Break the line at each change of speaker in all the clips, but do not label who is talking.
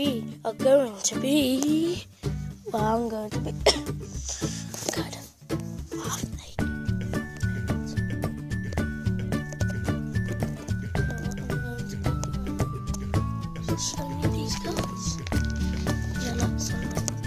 we are going to be, well, I'm going to be kind of half naked. So show me these cards. They're like some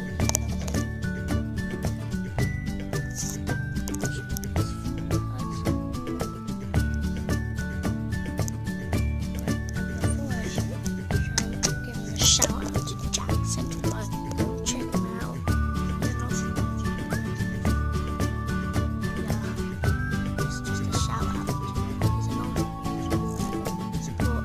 shout out to Jackson, like, check him out. Yeah, it's just a shout out. He's an awesome support.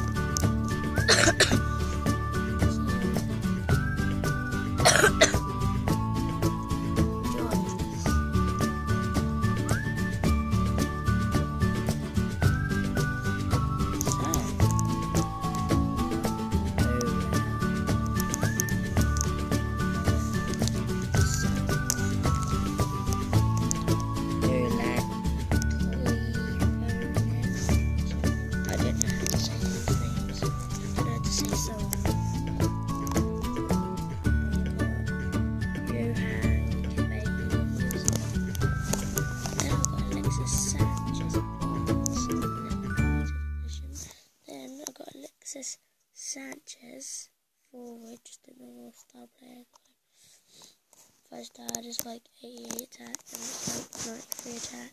Sanchez, forward, just a normal star player. 5-star is like 88 attack and it's like 93 attack.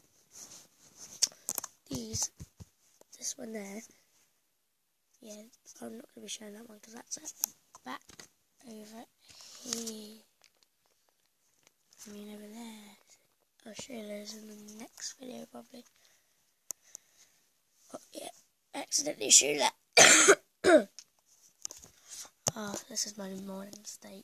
This one there, yeah, I'm not going to be showing that one because that's at the back over here. I mean over there. I'll show you those in the next video probably. Oh yeah, accidentally shoot that. Oh, this is my morning state.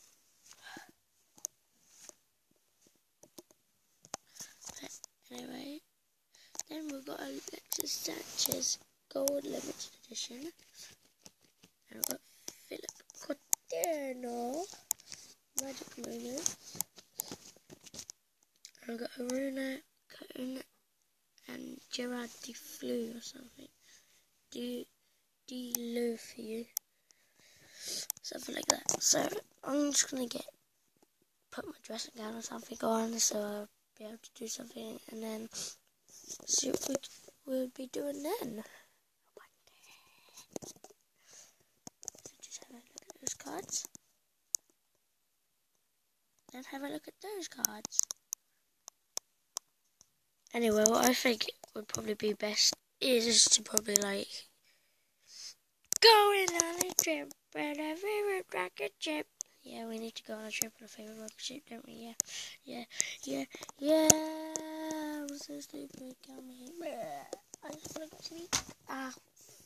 But anyway, then we've got Alexis Sanchez Gold Limited Edition. And we've got Philip Coutinho Magic Moments. And we've got Aruna Cone and Gerard Deflu or something. De-Lo for you. Something like that. So I'm just gonna put my dressing gown or something on so I'll be able to do something and then see what we'll be doing then. So just have a look at those cards. Then have a look at those cards. Anyway, what I think would probably be best is to probably like going on a trip with a favorite rocket ship. Yeah, we need to go on a trip with a favorite rocket ship, don't we? Yeah. I'm so stupid. Come here. I just want to go to sleep. Ah,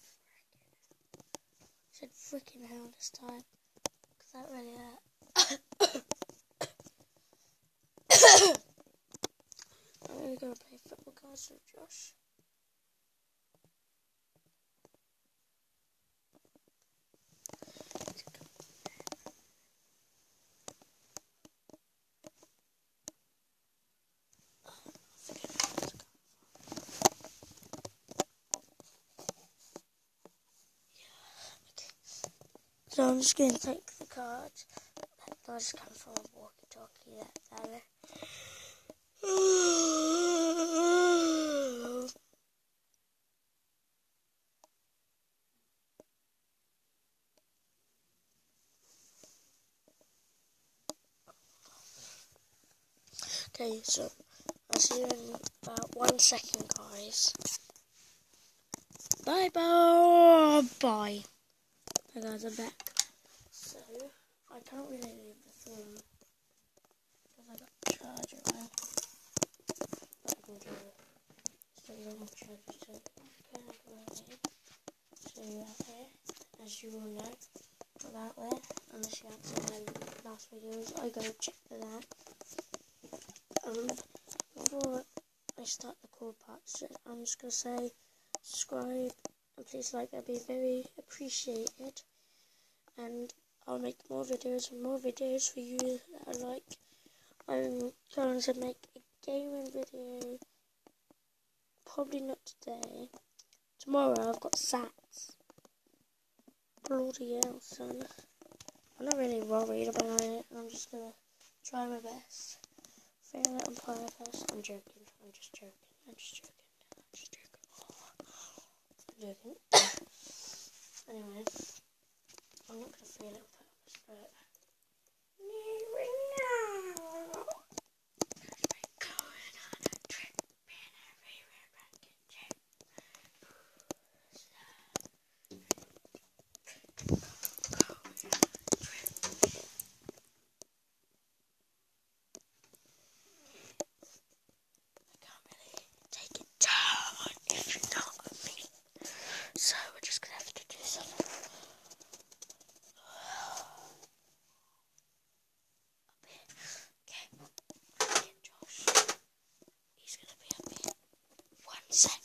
I said freaking hell this time. Because that really hurt. I'm going to go play football cards with Josh. So I'm just going to take the cards. That does come from a walkie-talkie, that fella. Okay, so I'll see you in about 1 second, guys. Bye. Hi guys, I'm back. So, I can't really leave the phone because I got the charger on. But I can do just a normal charger, so kind of running. So you have here, as you all know, got that there. Unless you haven't seen my last videos, I go check for that. Before I start the cool parts, I'm just going to say subscribe and please like, that'd be very appreciated. And I'll make more videos for you that I like. I'm going to make a gaming video, probably not today. Tomorrow I've got SATs. Bloody hell, son. I'm not really worried about it. I'm just gonna try my best. Fail it on purpose. I'm joking. I'm just joking. I'm joking. Anyway, I'm not gonna fail it on purpose, but so we're just gonna have to do something. Okay, Josh. He's gonna be up here. 1 sec.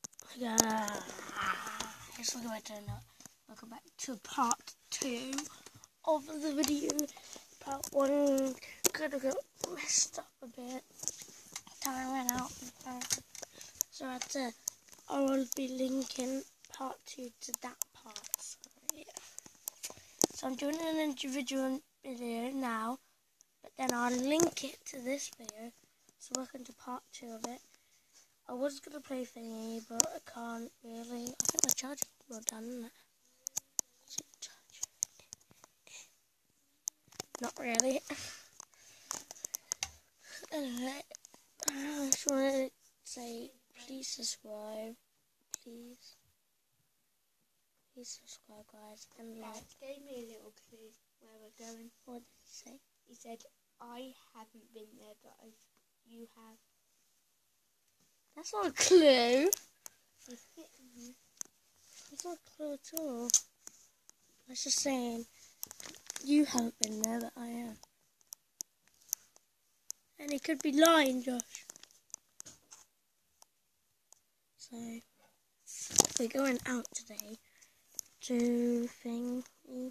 Yes, look at my welcome back to part 2 of the video. Part 1 could have got messed up a bit. Time ran out. So I will be linking part 2 to that part. So yeah. So I'm doing an individual video now, but then I'll link it to this video. So welcome to part 2 of it. I was going to play thingy, but I can't really. I think my charger's well done, isn't it? Not really. Anyway, I just wanted to say, please subscribe. Please subscribe, guys, and like.
Dad gave me a little clue where we're going.
What did he say?
He said, I haven't been there, but you have.
That's not a clue. That's not a clue at all. I was just saying, you haven't been there, but I am. And he could be lying, Josh. So, we're going out today to thing.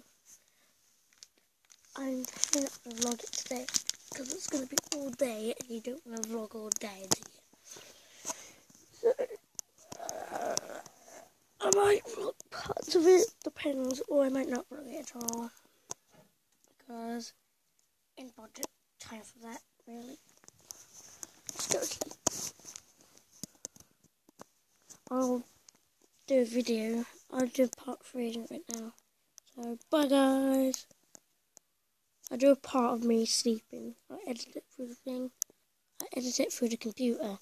I'm not going to vlog it today because it's going to be all day and you don't want to vlog all day, do you? So, I might vlog parts of it, depends, or I might not vlog it at all because in budget time for that, really. Let's go to sleep. I'll do a video. I'll do part 3 right now. So, bye guys. I do a part of me sleeping. I edit it through the thing. I edit it through the computer.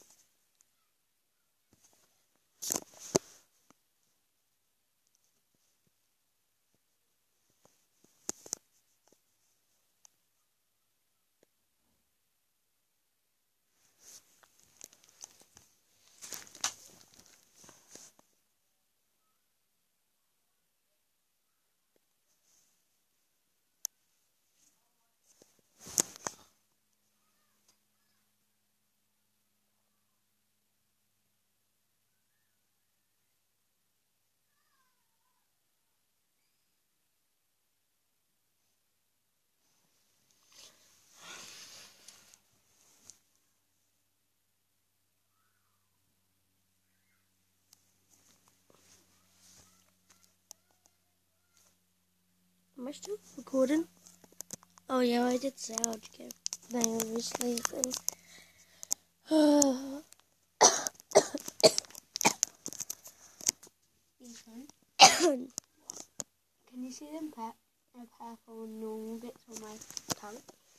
Am I still recording? Oh yeah, I did say I'd go then I was sleeping.
Ethan, can you see them purple normal bits on my tongue?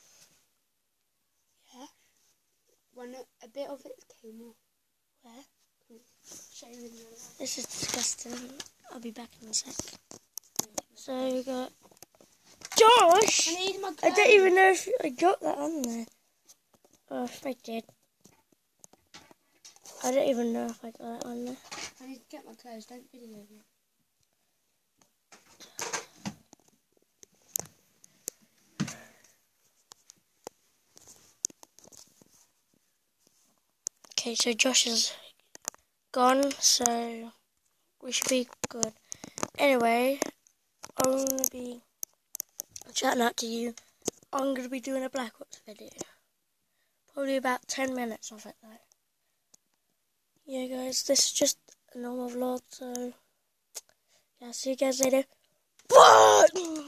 Yeah.
A bit of it came off.
Where?
Show you in the light.
This is disgusting. I'll be back in a sec. So we got Josh!
I need my
I don't even know if I got that on there. Oh, if I did. I don't even know if I got it on there.
I need to get my clothes, don't video me.
Okay, so Josh is gone, so we should be good. Anyway, I'm going to be chatting out to you. I'm going to be doing a Black Ops video. Probably about 10 minutes of it though. Yeah guys, this is just a normal vlog, so yeah, see you guys later. What?